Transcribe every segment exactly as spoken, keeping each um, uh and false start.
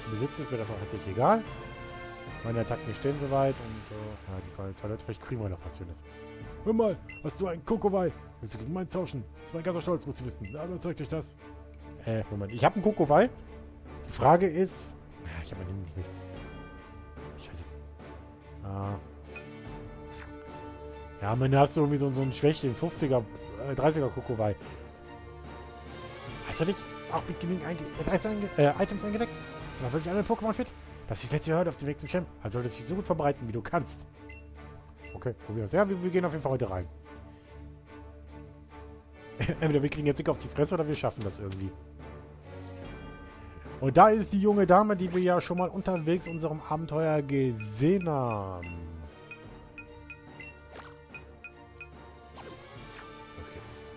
besitze, ist mir das auch tatsächlich egal. Meine Attacken stehen soweit und äh, ja, die zwei Leute, vielleicht kriegen wir noch was Schönes. Hör mal, hast du einen Kokowai? Willst du gegen meins tauschen? Das ist mein ganzer Stolz, musst du wissen. Na, überzeugt euch das? Äh, Moment. Ich habe einen Kokowai. Die Frage ist... Ich habe meinen nicht mit. Scheiße. Ah. Ja, am Ende hast du irgendwie so, so einen Schwäche, den fünfziger, äh, dreißiger Kokowai. Hast du dich auch mit genügend äh, Items eingedeckt? Sind da wirklich alle Pokémon fit? Das ich letztes Jahr gehört auf dem Weg zum Champ. Also solltest dich so gut vorbereiten, wie du kannst. Okay, probieren wir es. Ja, wir, wir gehen auf jeden Fall heute rein. Entweder wir kriegen jetzt dick auf die Fresse oder wir schaffen das irgendwie. Und da ist die junge Dame, die wir ja schon mal unterwegs in unserem Abenteuer gesehen haben. Los geht's.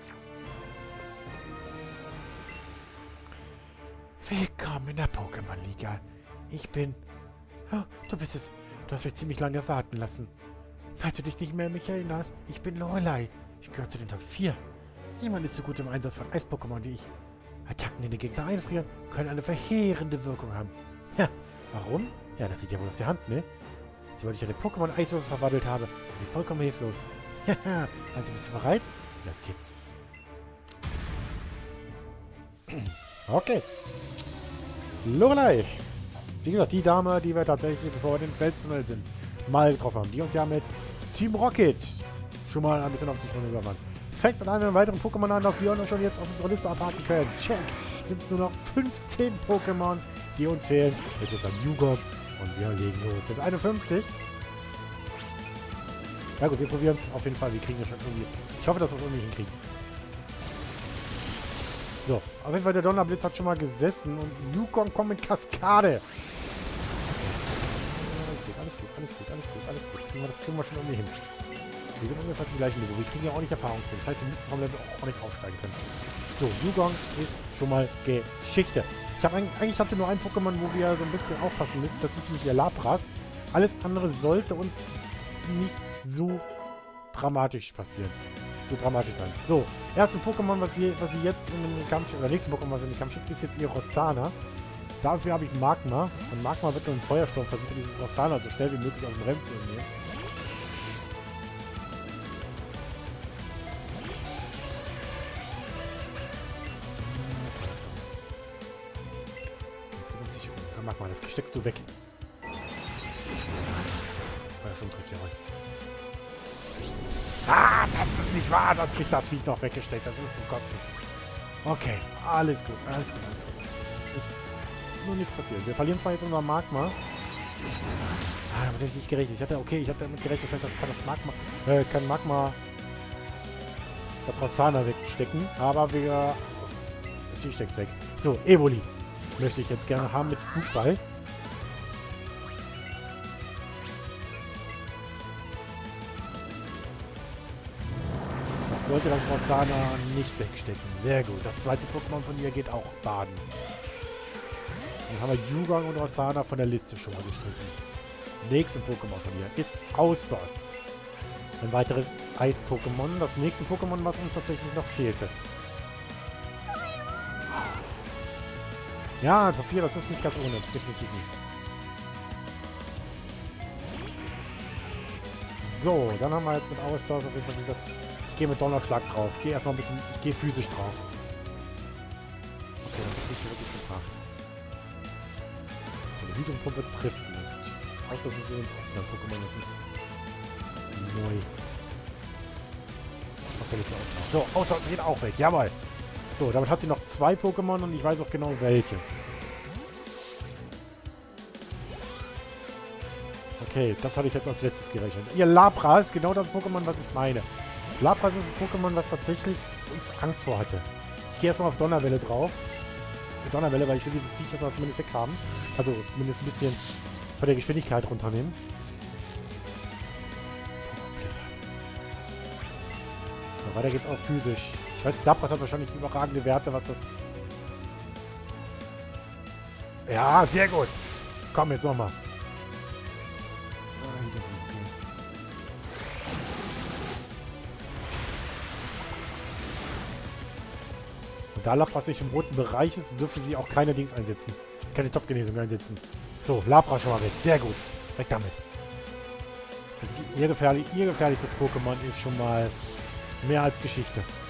Willkommen in der Pokémon-Liga. Ich bin... Oh, du bist es. Du hast mich ziemlich lange warten lassen. Falls du dich nicht mehr an mich erinnerst, ich bin Lorelei. Ich gehöre zu den Top vier. Niemand ist so gut im Einsatz von Eis-Pokémon wie ich. Attacken, die den Gegner einfrieren, können eine verheerende Wirkung haben. Ja, warum? Ja, das liegt ja wohl auf der Hand, ne? Sobald ich eine Pokémon-Eiswürfel verwandelt habe, sind sie vollkommen hilflos. Haha, also bist du bereit? Los geht's. Okay. Lorelei. Wie gesagt, die Dame, die wir tatsächlich, bevor wir in den Felstunnel sind, mal getroffen haben. Die uns ja mit Team Rocket schon mal ein bisschen auf die Sprünge waren. Fängt mit einem weiteren Pokémon an, das wir uns schon jetzt auf unserer Liste abhaken können. Check! Sind es nur noch fünfzehn Pokémon, die uns fehlen. Jetzt ist ein Yugong und wir legen los. Mit einundfünfzig. Ja gut, wir probieren es auf jeden Fall. Wir kriegen es schon irgendwie. Ich hoffe, dass wir es irgendwie hinkriegen. So, auf jeden Fall der Donnerblitz hat schon mal gesessen und Yugong kommt mit Kaskade. Alles gut, alles gut, alles gut, alles gut, alles gut. Das kriegen wir schon irgendwie hin. Wir sind ungefähr auf dem gleichen Niveau. Wir kriegen ja auch nicht Erfahrungspunkte. Das heißt, wir müssen vom Level auch nicht aufsteigen können. So, Yugong ist schon mal Geschichte. Ich habe eigentlich, eigentlich hat sie nur ein Pokémon, wo wir so ein bisschen aufpassen müssen. Das ist mit der Lapras. Alles andere sollte uns nicht so dramatisch passieren. So dramatisch sein. So, erste Pokémon, was, wir, was sie jetzt in den Kampf schickt, oder nächste Pokémon, was sie in den Kampf schickt, ist jetzt ihr Rossana. Dafür habe ich Magma. Und Magma wird nur im Feuersturm versuchen, dieses Rossana so schnell wie möglich aus dem Rennen zu nehmen. Mach mal, das steckst du weg. Feuersturm trifft ja heute. Ah, das ist nicht wahr. Das kriegt das Viech noch weggesteckt. Das ist zum Kotzen. Okay, alles gut, alles gut, alles gut. Alles gut. Das ist nicht, nur nichts passiert. Wir verlieren zwar jetzt unser Magma. Ah, damit hätte ich nicht gerechnet. Ich hatte, okay, ich hatte damit gerechnet, vielleicht kann das Magma, äh, kann Magma das Rossana wegstecken. Aber wir... Sie steckt's weg. So, Evoli. Möchte ich jetzt gerne haben mit Flugball. Das sollte das Rossana nicht wegstecken. Sehr gut. Das zweite Pokémon von ihr geht auch baden. Dann haben wir Yugong und Rossana von der Liste schon mal gestrichen. Nächste Pokémon von ihr ist Austers. Ein weiteres Eis-Pokémon. Das nächste Pokémon, was uns tatsächlich noch fehlte. Ja, Papier, das ist nicht ganz ohne. Definitiv nicht. So, dann haben wir jetzt mit Austausch auf jeden Fall gesagt, ich gehe mit Donnerschlag drauf. Ich gehe erstmal ein bisschen, ich gehe physisch drauf. Okay, das hat sich so wirklich gebracht. Die Hydropumpe trifft nicht. Außer es ist übrigens auch ein Pokémon, das ist neu. Okay, das ist auch. So, Austausch geht auch weg. Jawohl. So, damit hat sie noch zwei Pokémon und ich weiß auch genau welche. Okay, das hatte ich jetzt als letztes gerechnet. Ihr Lapras ist genau das Pokémon, was ich meine. Lapras ist das Pokémon, was tatsächlich ich Angst vor hatte. Ich gehe erstmal auf Donnerwelle drauf. Mit Donnerwelle, weil ich will dieses Viech jetzt mal zumindest weghaben. Also zumindest ein bisschen von der Geschwindigkeit runternehmen. So, weiter geht's auch physisch. Ich weiß, Lapras hat wahrscheinlich überragende Werte, was das... Ja, sehr gut. Komm, jetzt nochmal. Und Da Lapras nicht im roten Bereich ist, dürfte sie auch keine Dings einsetzen. Keine Top-Genesung einsetzen. So, Lapras schon mal weg. Sehr gut. Weg damit. Das, ihr, gefährlich, ihr gefährlichstes Pokémon ist schon mal mehr als Geschichte.